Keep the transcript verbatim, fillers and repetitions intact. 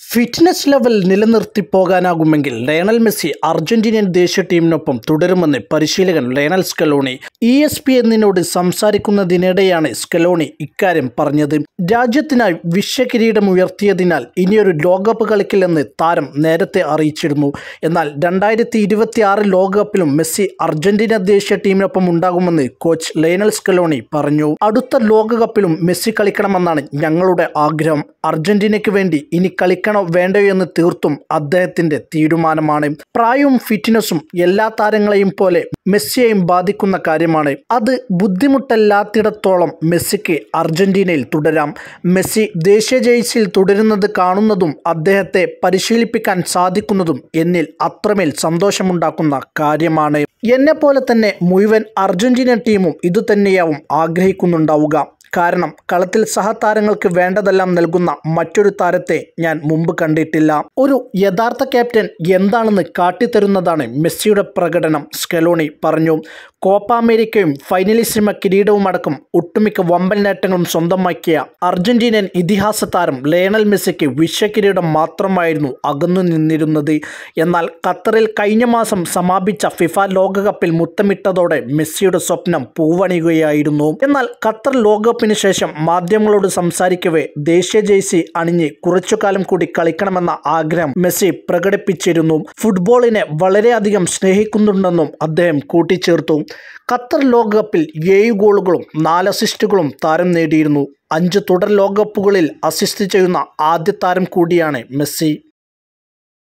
Fitness level നിലനിർത്തി പോകാനാകുമെങ്കിൽ Lionel Messi Argentinian ദേശീയ ടീമിനൊപ്പം തുടരുമെന്ന് പരിശീലകൻ Lionel Scaloni E S P എന്നിനോട് സംസാരിക്കുന്നതിനിടെയാണ് സ്കലോണി ഇക്കാര്യം പറഞ്ഞത്. രാജ്യത്തിനായി വിശ്വകിരീടം ഉയർത്തിയതിനാൽ ഇനിയൊരു ലോകകപ്പ് കളിക്കില്ലെന്ന് താരം നേരത്തെ അറിയിച്ചിരുന്നു. എന്നാൽ രണ്ടായിരത്തി ഇരുപത്തി ആറ് ലോകകപ്പിലും മെസ്സി അർജന്റീന ദേശീയ ടീമിനൊപ്പം ഉണ്ടാകുമെന്ന് കോച്ച് ലയണൽ സ്കലോണി പറഞ്ഞു. അടുത്ത ലോകകപ്പിലും മെസ്സി കളിക്കണമെന്നാണ് ഞങ്ങളുടെ ആഗ്രഹം. അർജന്റീനയ്ക്ക് വേണ്ടി ഇനി കളിക്കണോ വേണ്ടയോ എന്ന് തീർത്തും അദ്ദേഹത്തിന്റെ തീരുമാനമാണ്. പ്രായവും ഫിറ്റ്നസും എല്ലാ താരങ്ങളെയും പോലെ മെസ്സിയെയും ബാധിക്കുന്ന കാര്യമാണ്. അത് ബുദ്ധിമുട്ടല്ലാത്തിടത്തോളം മെസ്സിക്ക് അർജന്റീനയിൽ തുടരാം. മെസ്സി ദേശീയ ജേഴ്സിയിൽ തുടരുന്നത് കാണുന്നതും അദ്ദേഹത്തെ പരിശീലിപ്പിക്കാൻ സാധിക്കുന്നതും എന്നിൽ അത്രമേൽ സന്തോഷമുണ്ടാക്കുന്ന കാര്യമാണ്. എന്നെപ്പോലെ തന്നെ മുഴുവൻ അർജന്റീന ടീമും ഇതുതന്നെയാവും ആഗ്രഹിക്കുന്നുണ്ടാവുക. കാരണം കളത്തിൽ സഹതാരങ്ങൾക്ക് വേണ്ടതെല്ലാം നൽകുന്ന മറ്റൊരു താരത്തെ ഞാൻ മുമ്പ് കണ്ടിട്ടില്ല. ഒരു യഥാർത്ഥ ക്യാപ്റ്റൻ എന്താണെന്ന് കാട്ടിത്തരുന്നതാണ് മെസ്സിയുടെ പ്രകടനം, സ്കലോണി പറഞ്ഞു. കോപ്പ അമേരിക്കയും ഫൈനലിസിമ കിരീടവുമടക്കം ഒട്ടുമിക്ക വമ്പൻ നേട്ടങ്ങളും സ്വന്തമാക്കിയ അർജന്റീനൻ ഇതിഹാസ താരം ലയണൽ മെസ്സിക്ക് വിശ്വകിരീടം മാത്രമായിരുന്നു അകന്നു നിന്നിരുന്നത്. എന്നാൽ ഖത്തറിൽ കഴിഞ്ഞ മാസം സമാപിച്ച ഫിഫ ലോകകപ്പിൽ മുത്തമിട്ടതോടെ മെസ്സിയുടെ സ്വപ്നം പൂവണിയുകയായിരുന്നു. എന്നാൽ ഖത്തർ ലോകകപ്പ് പ്പിന് ശേഷം മാധ്യമങ്ങളോട് സംസാരിക്കവേ ദേശീയ ജേഴ്സി അണിഞ്ഞ് കുറച്ചുകാലം കൂടി കളിക്കണമെന്ന ആഗ്രഹം മെസ്സി പ്രകടിപ്പിച്ചിരുന്നു. ഫുട്ബോളിനെ വളരെയധികം സ്നേഹിക്കുന്നുണ്ടെന്നും അദ്ദേഹം കൂട്ടിച്ചേർത്തു. ഖത്തർ ലോകകപ്പിൽ ഏഴ് ഗോളുകളും നാല് അസിസ്റ്റുകളും താരം നേടിയിരുന്നു. അഞ്ച് തുടർ ലോകകപ്പുകളിൽ അസിസ്റ്റ് ചെയ്യുന്ന ആദ്യ താരം കൂടിയാണ് മെസ്സി.